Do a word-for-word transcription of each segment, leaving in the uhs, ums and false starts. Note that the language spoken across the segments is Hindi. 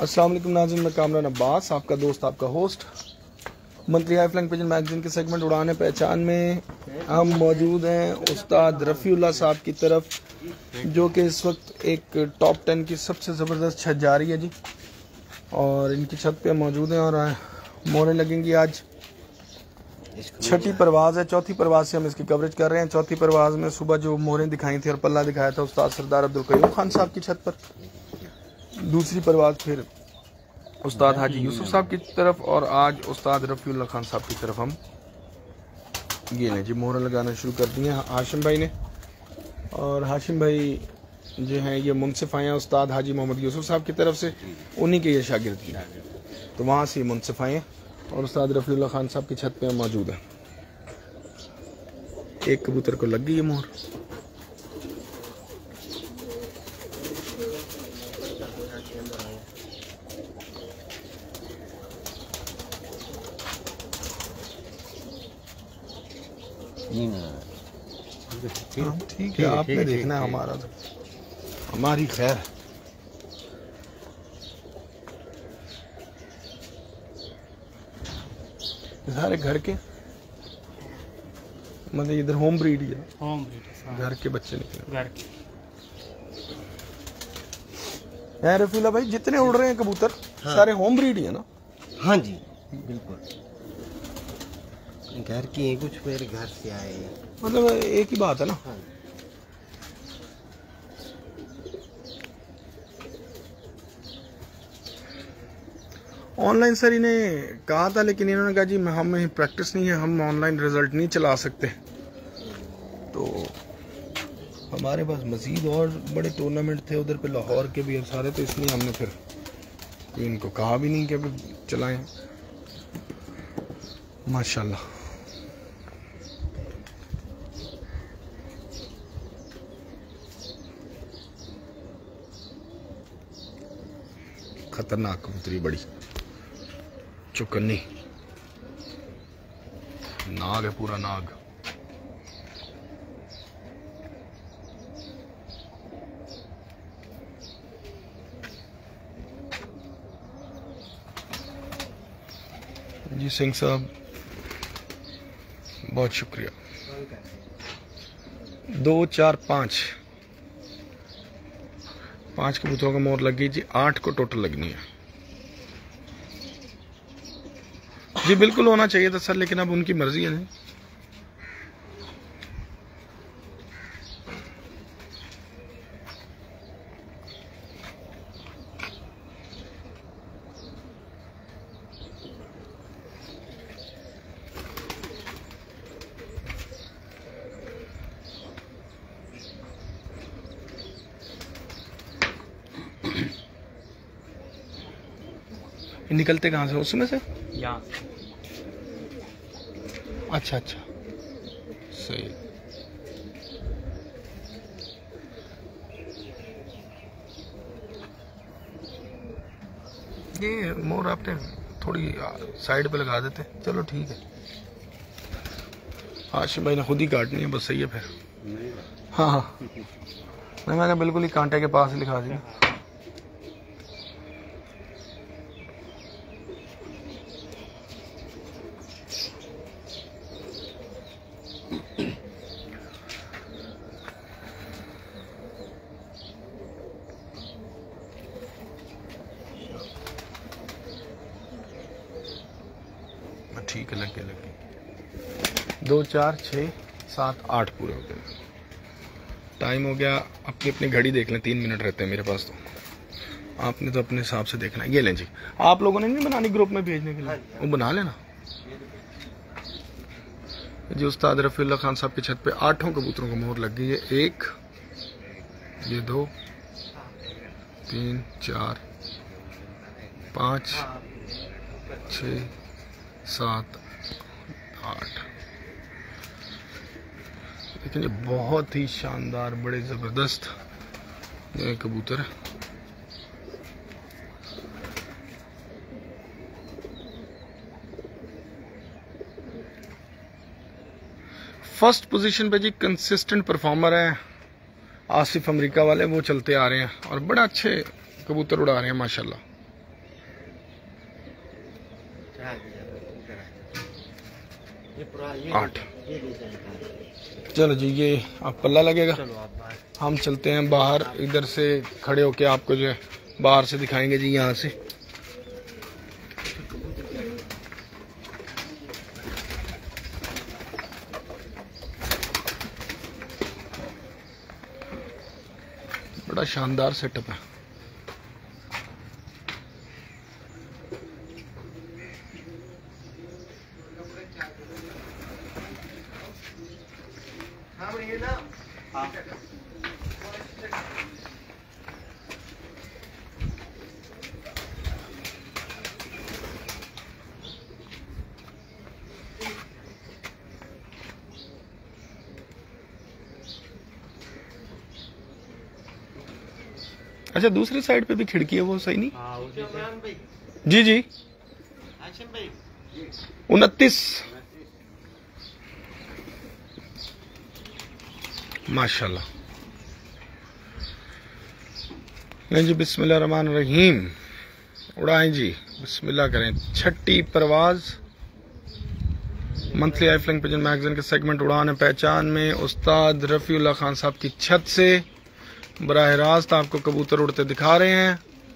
अस्सलाम वालेकुम नाज़रीन, मैं कामरान अब्बास, आपका दोस्त, आपका host. Monthly high flying pigeon magazine के सेगमेंट उड़ाने पहचान में हम मौजूद हैं उस्ताद रफ़ीउल्लाह साहब की तरफ, जो कि इस वक्त एक टॉप टेन की सबसे ज़बरदस्त छत जा रही है जी। और इनकी छत पे मौजूद हैं और मोहरें लगेंगी। आज छठी परवाज़ है, चौथी परवाज़ से हम इसकी कवरेज कर रहे हैं। चौथी परवाज़ में सुबह जो मोहरें दिखाई थी और पल्ला दिखाया था उस्ताद सरदार अब्दुल क़य्यूम खान साहब की छत पर। दूसरी परवाज़ फिर उस्ताद हाजी यूसुफ साहब की तरफ और आज उस्ताद रफ़ीउल्लाह खान साहब की तरफ हम ये लें जी मोहरें लगाना शुरू कर दी हैं हाशिम भाई ने। और हाशिम भाई जो हैं ये मुनसिफ आए हैं उस्ताद हाजी मोहम्मद यूसुफ साहब की तरफ से, उन्हीं के ये शागिर्द की, तो वहाँ से मुनसिफ आए हैं और उस्ताद रफ़ीउल्लाह खान साहब की छत पे हम मौजूद हैं। एक कबूतर को लग गई है मोहर। ठीक है, आपने देखना है, हमारा तो हमारी खैर। सारे घर के मतलब इधर होम ब्रीड ही है, होम ब्रीड घर के बच्चे निकले घर के। है रफ़ीउल्लाह भाई, जितने उड़ रहे हैं कबूतर हाँ। सारे होम ब्रीड ही है ना? हाँ जी बिल्कुल, घर की है, कुछ मेरे घर से आए, मतलब एक ही बात है ना। हाँ। ऑनलाइन सर इन्हें कहा था, लेकिन इन्होंने कहा जी हमें प्रैक्टिस नहीं है, हम ऑनलाइन रिजल्ट नहीं चला सकते। तो हमारे पास मज़ीद और बड़े टूर्नामेंट थे उधर पे, लाहौर के भी सारे, तो इसलिए हमने फिर इनको कहा भी नहीं कि अभी चलाएं। माशाल्लाह खतरनाक कबूतरी, बड़ी चुकन्नी, नाग है, पूरा नाग। जी सिंह साहब बहुत शुक्रिया। दो चार पाँच पाँच कबूतरों का मोहर लग गई जी, आठ को टोटल लगनी है जी। बिल्कुल होना चाहिए था सर, लेकिन अब उनकी मर्जी है नहीं। निकलते कहाँ से? उसमें से यहाँ से। अच्छा अच्छा सही। ये मोर आपने थोड़ी साइड पे लगा देते, चलो ठीक है। हाशिम भाई ने खुद ही काटनी है, बस सही है फिर। हाँ हाँ नहीं, मैंने बिल्कुल ही कांटे के पास ही लिखा दिया। ठीक है, लग गए लग गए। दो चार छः सात आठ पूरे हो गए। टाइम हो गया, अपनी अपनी घड़ी देख लें, तीन मिनट रहते हैं मेरे पास, तो आपने तो अपने हिसाब से देखना है। ये लें जी, आप लोगों ने नहीं बनानी ग्रुप में भेजने के लिए, वो बना लेना जी। उस्ताद रफ़ीउल्लाह खान साहब की छत पे आठों कबूतरों को मोहर लग गई है। एक, ये दो, तीन, चार, पाँच, छः, सात, आठ। लेकिन ये बहुत ही शानदार, बड़े ज़बरदस्त कबूतर है। फर्स्ट पोजीशन पे जी कंसिस्टेंट परफॉर्मर है आसिफ अमेरिका वाले, वो चलते आ रहे हैं और बड़ा अच्छे कबूतर उड़ा रहे हैं माशाल्लाह। ये पूरा ये आठ। ये नीचे निकाल। चलो जी, ये आप पल्ला लगेगा। चलो आप बाहर। हम चलते हैं बाहर, इधर से खड़े होके आपको जो है बाहर से दिखाएंगे जी। यहाँ से बड़ा शानदार सेटअप है। अच्छा, दूसरी साइड पे भी खिड़की है, वो सही नहीं? हाँ, उसी से। जी जी, उनतीस। माशाल्लाह। नहीं जी, बिस्मिल्लाह रहमान रहीम। उड़ाएं जी, बिस्मिल्लाह करें। छठी परवाज monthly high flying pigeon magazine के सेगमेंट उड़ान है पहचान में उस्ताद रफीउल्लाह खान साहब की छत से बराह रास्त आपको कबूतर उड़ते दिखा रहे हैं।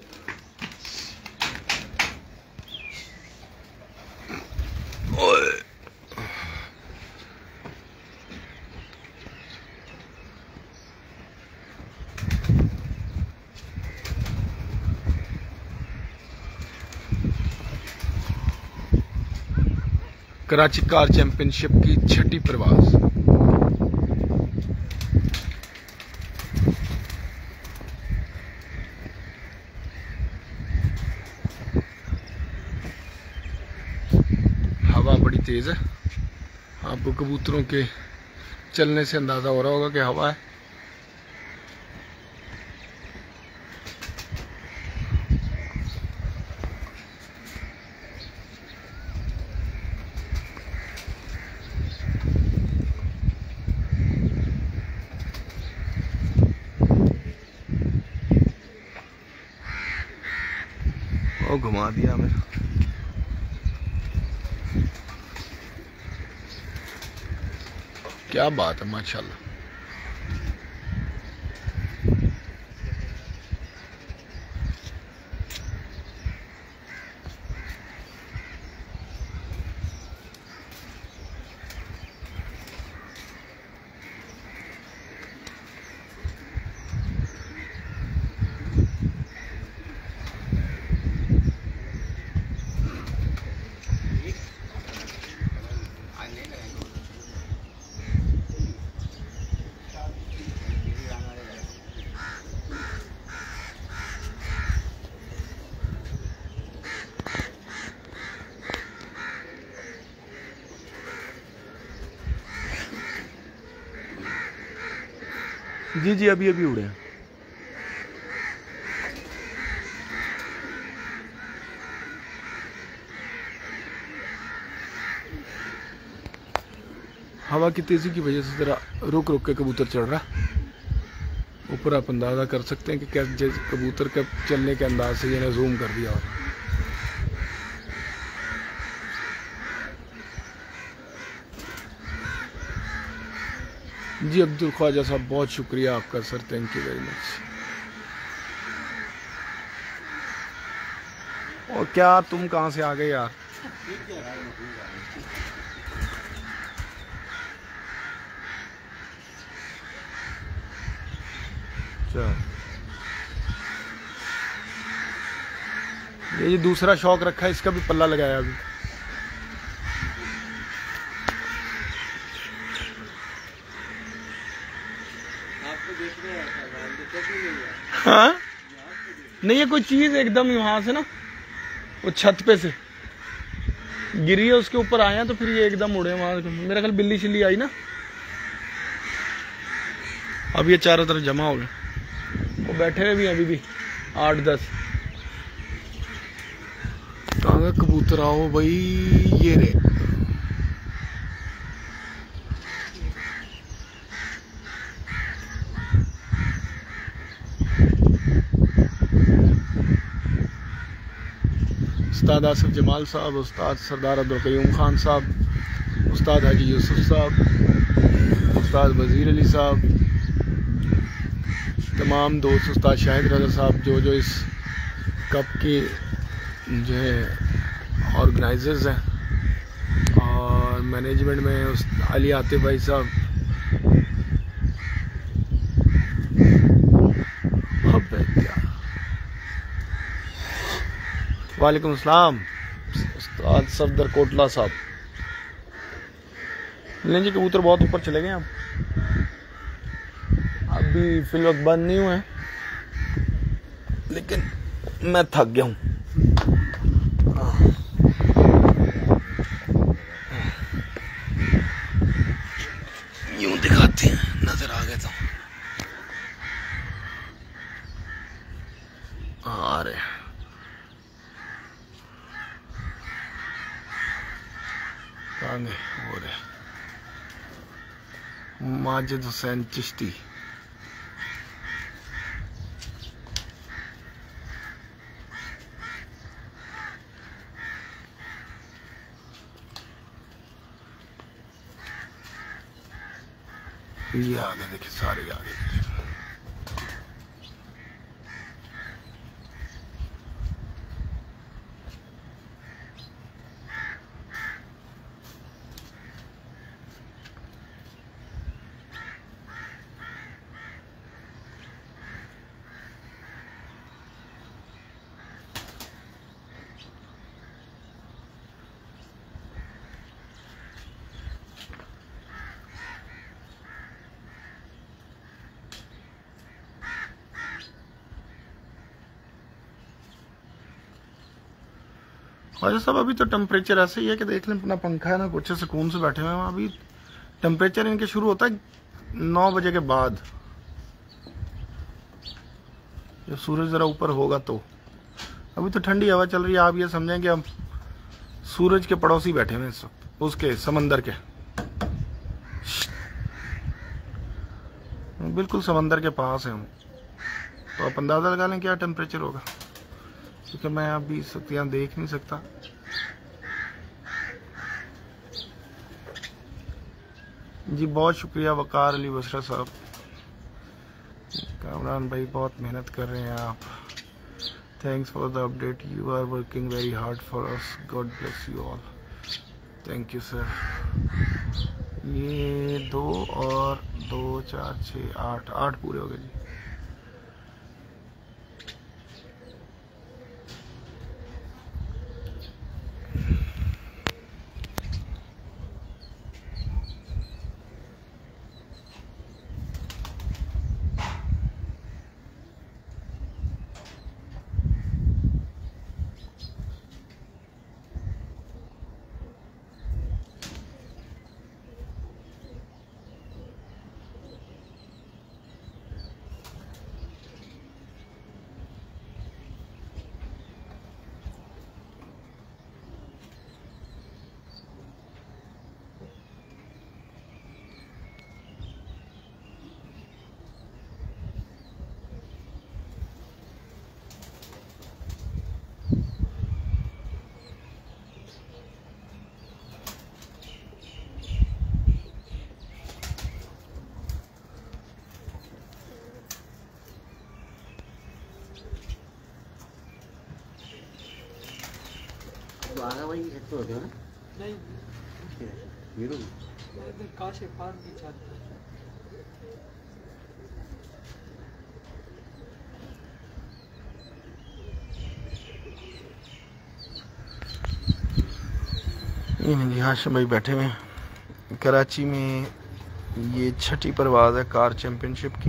कराची कार चैंपियनशिप की छठी प्रवास। हवा बड़ी तेज है, आपको कबूतरों के चलने से अंदाजा हो रहा होगा कि हवा है। ओ, घुमा दिया हमें। क्या बात है, माशाल्लाह। जी जी, अभी अभी उड़े हैं। हवा की तेजी की वजह से जरा रुक रुक के कबूतर चढ़ रहा। ऊपर आप अंदाजा कर सकते हैं कि कैसे कबूतर के चलने के अंदाज से ये जूम कर दिया। और जी अब्दुल ख्वाजा साहब, बहुत शुक्रिया आपका sir, thank you very much. और क्या तुम कहाँ से आ गए यार? चलो, ये जी दूसरा शौक रखा है, इसका भी पल्ला लगाया अभी। हाँ नहीं, ये कोई चीज एकदम ही वहां से ना, वो छत पे से गिरी है, उसके ऊपर आए हैं तो फिर ये एकदम उड़े वहां। मेरा ख्याल बिल्ली छिल्ली आई ना, अब ये चारों तरफ जमा हो गए। वो बैठे हुए भी हैं अभी भी आठ दस। कहाँ कबूतर आओ भाई, ये रे। उस्ताद आसिफ जमाल साहब, उस्ताद सरदार अब्दुल क़य्यूम खान साहब, उस्ताद हाजी यूसुफ साहब, उस्ताद वज़ीर अली साहब, तमाम दोस्त, उस्ताद शाहिद रज़ा साहब जो जो इस कप के जो है ऑर्गेनाइजर्स हैं, और मैनेजमेंट में उस अली आतिफ भाई साहब, वालेकुम अस्सलाम, उस्ताद सफदर कोटला साहब। लें जी, कबूतर बहुत ऊपर चले गए, अब अभी फिल वक्त बंद नहीं हुए, लेकिन मैं थक गया हूँ। यूं दिखाते हैं, नजर आ गए तो आ रहे हैं। हो रहे माजिद हुसैन चिश्ती, ये आगे देखिए, सारे आगे। ख्वाजा साहब, अभी तो टेम्परेचर ऐसे ही है कि देख लें, अपना पंखा है ना, कुछ सुकून से बैठे हुए हैं। अभी टेम्परेचर इनके शुरू होता है नौ बजे के बाद, जब सूरज ज़रा ऊपर होगा तो। अभी तो ठंडी हवा चल रही है, आप ये समझें कि हम सूरज के पड़ोसी बैठे हुए हैं इस वक्त, उसके समंदर के, बिल्कुल समंदर के पास है हम। तो आप अंदाज़ा लगा लें क्या टेम्परेचर होगा, क्योंकि मैं अभी इस वक्त यहाँ देख नहीं सकता। जी बहुत शुक्रिया वकार अली बसरा साहब। कामरान भाई, बहुत मेहनत कर रहे हैं आप। Thanks for the update, you are working very hard for us, God bless you all. Thank you sir. ये दो और दो चार छः आठ, आठ पूरे हो गए जी। तो आगा भाई एक तो होते हो ना? नहीं, हीरो इधर काशे पार्क की छत है। जी हाशिम भाई बैठे हुए हैं कराची में। ये छठी परवाज़ है कार चैम्पियनशिप की।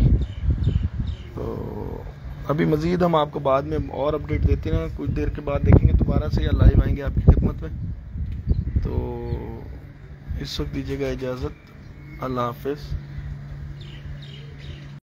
तो अभी मज़ीद हम आपको बाद में और अपडेट देते हैं, कुछ देर के बाद देखेंगे दोबारा से या लाइव आएंगे आपकी खिदमत में। तो इस वक्त दीजिएगा इजाज़त, अल्लाह हाफिज़।